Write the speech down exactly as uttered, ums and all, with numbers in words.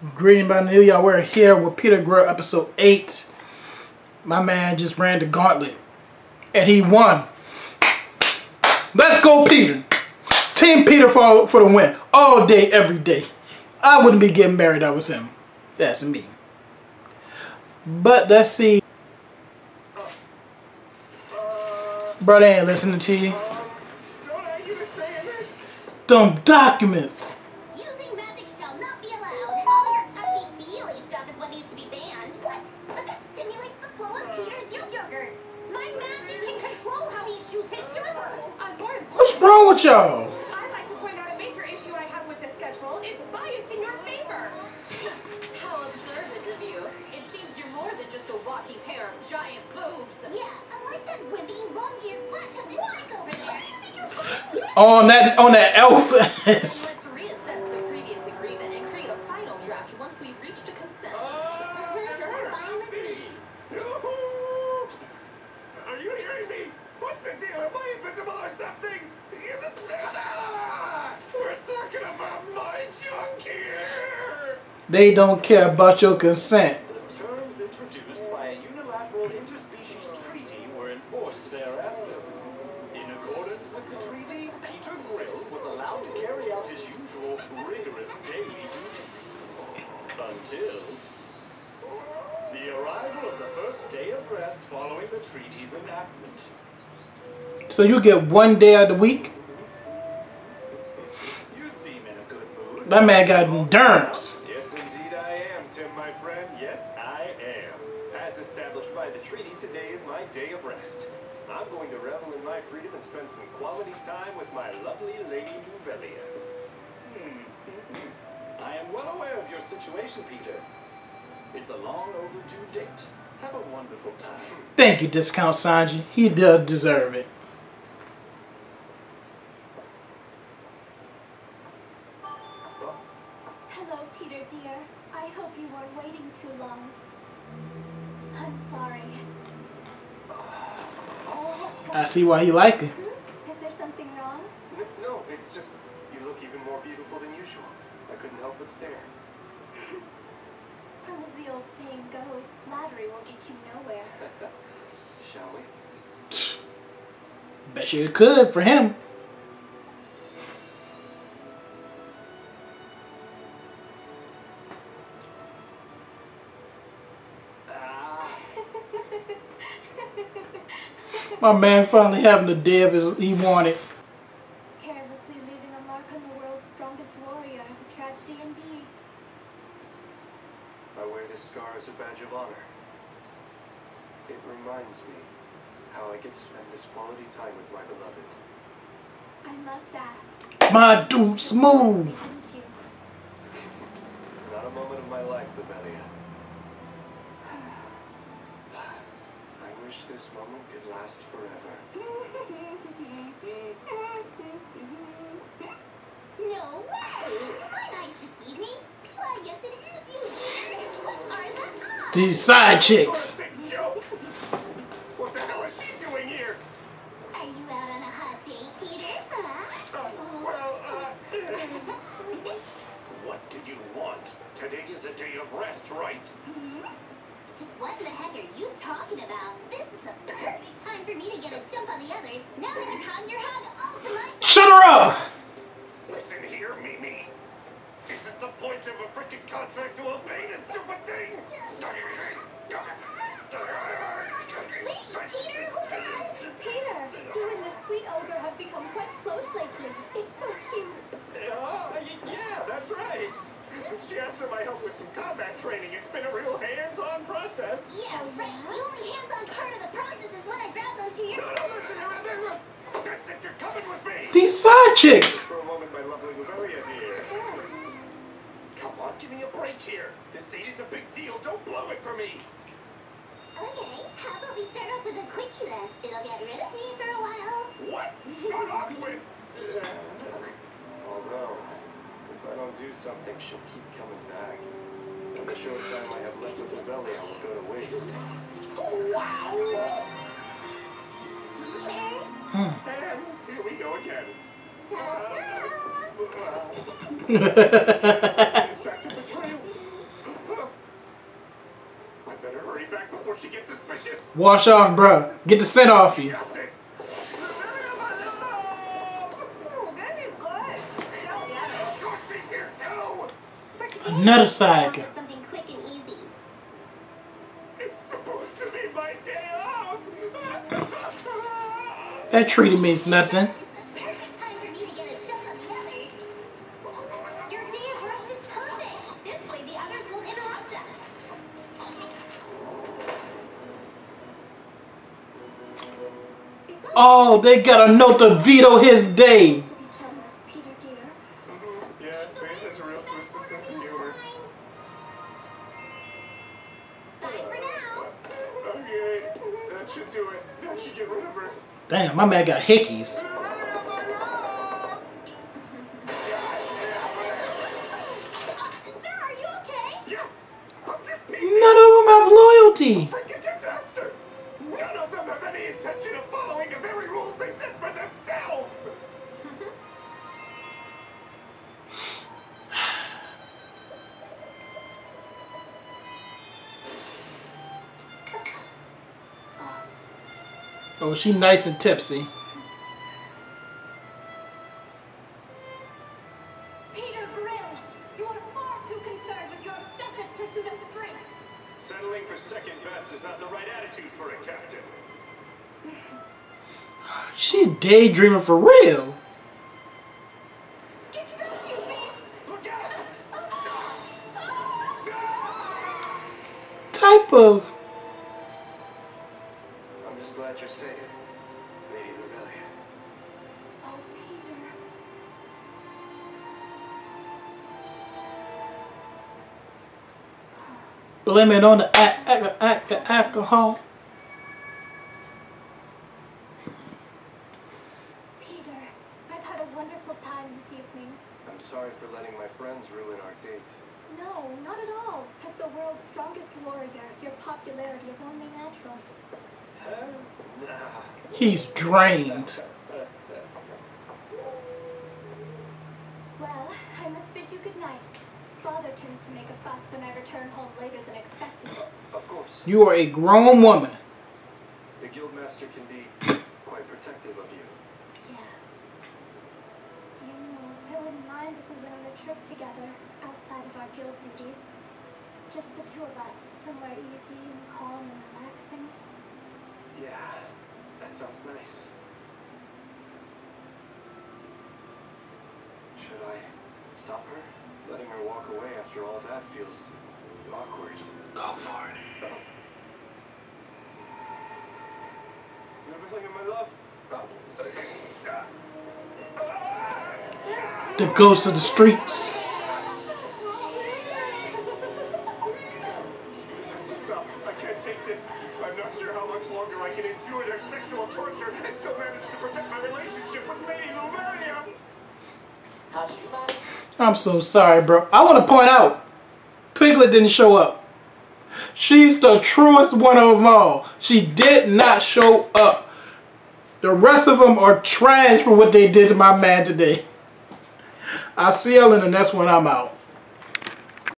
Greeting by New Y'all. We're here with Peter Grill, episode eight. My man just ran the gauntlet and he won. Let's go, Peter. Team Peter for, for the win. All day, every day. I wouldn't be getting married if I was him. That's me. But let's see. Brother ain't listening to you. Dumb documents. Using magic shall not be allowed. All your touchy-feely stuff is what needs to be banned. What? But that stimulates the flow of Peter's yogurt. My magic can control how he shoots his servers. What's wrong with y'all? I'd like to point out a major issue I have with this schedule. It's biased in your favor. How observant of you. It seems you're more than just a walking pair of giant boobs. Yeah, unlike that wimpy, long-eared, flat-chested twig over there. You think you're calling me? On that, on that elf. Let's reassess the previous agreement and create a final draft once we've reached a consensus. Sure, fine with me. Are you hearing me? What's the deal? Am I invisible or something? We're talking about my junk here. They don't care about your consent. The terms introduced by a unilateral interspecies treaty were enforced thereafter. In accordance with the treaty, Peter Grill was allowed to carry out his usual rigorous daily duties. Until the arrival of the first day of rest following the treaty's enactment. So you get one day of the week? You seem in a good mood. That man got endurance. Yes, indeed I am, Tim, my friend. Yes, I am. As established by the treaty, today is my day of rest. I'm going to revel in my freedom and spend some quality time with my lovely Lady Nouvelia. Hmm. I am well aware of your situation, Peter. It's a long overdue date. Have a wonderful time. Thank you, Discount Sanji. He does deserve it. Hello, Peter dear. I hope you weren't waiting too long. I'm sorry. I see why he like it. Is there something wrong? N no, it's just you look even more beautiful than usual. I couldn't help but stare. Well, as the old saying goes, flattery will get you nowhere. Shall we? Bet you it could for him. My man finally having the day of his he wanted. Carelessly leaving a mark on the world's strongest warrior is a tragedy indeed. I wear this scar as a badge of honor. It reminds me how I get to spend this quality time with my beloved. I must ask. My dude smooth. Didn't you? Not a moment of my life, Nouvelia. I wish this moment could last forever. No way! Did my eyes deceive me? Why, yes it is you, Peter. What are the odds? These side chicks. Big joke! What the hell is she doing here? Are you out on a hot date, Peter? Huh? Uh, well, uh... what did you want? Today is a day of rest, right? Hmm? Just what in the heck are you talking about? This is the perfect time for me to get a jump on the others. Now I can hug your hug all to myself. Shut her up! Listen here, Mimi. Isn't the point of a freaking contract to obey this stupid thing? Wait, Peter, hold on. Peter, you and this sweet ogre have become quite close lately. It's so cute. Oh, yeah, that's right. She asked for my help with some combat training. It's been a real hands-on process. Yeah, right. The only hands-on part of the process is when I grab onto your... No, no, listen, listen, that's it, you're coming with me. These side chicks. For a moment, my lovely Nouvelia here. Come on, give me a break here. This date is a big deal. Don't blow it for me. Okay, how about we start off with a quickie then? It'll get rid of me for a while. What? Start off with... Although, if I don't do something, she'll keep coming back. And the short time I have left with Nouvelia will go to waste. Wow! Peter? And here we go again. Ta-da! Uh, uh, Betrayal. before she gets suspicious. Wash off, bruh. Get the scent off you. Got this. Of course she's here too. Another sidekick. Something quick and easy. It's supposed to be my day off. That treaty means nothing. This is the perfect time for me to get a jump on the others. Your day of rest is perfect. This way the others won't interrupt us. Oh, they got a note to veto his day. With each other, Peter dear. Yeah, Faith has a real twisted sense of humor. Bye for now. Okay, that should do it. That should get rid of her. Damn, my man got hickeys. Sir, are you okay? Yeah, I'm just being None of them have loyalty. freaking disaster. None of them have any intention of following the very rules they set for themselves. Oh, she nice and tipsy. Peter Grill, you are far too concerned with your obsessive pursuit of strength. Settling for second best is not the right attitude for a captain. She daydreaming for real. Get back, you beast! Look out! Type of. I'm just glad you're safe, Lady Luvelia. Oh, Peter. Blame it on the a- a- a- the alcohol. Peter, I've had a wonderful time this evening. I'm sorry for letting my friends ruin our date. No, not at all. As the world's strongest warrior, your popularity is only natural. Huh? Nah. He's drained. Well, I must bid you good night. Father tends to make a fuss when I return home later than expected. Of course, You are a grown woman. the guildmaster can be quite protective of you. Yeah. You know, I wouldn't mind if we went on a trip together, outside of our guild duties. Just the two of us, somewhere easy and calm and relaxing. Yeah, that sounds nice. Should I stop her? Letting her walk away after all that feels awkward. Go for it. Luvelia, my love. The ghost of the streets. This has to stop. I can't take this. I'm not sure how much longer I can endure their sexual torture and still manage to protect my relationship with Lady Luvelia. I'm so sorry, bro. I want to point out, Piglet didn't show up. She's the truest one of them all. She did not show up. The rest of them are trash for what they did to my man today. I'll see y'all in the next one. I'm out.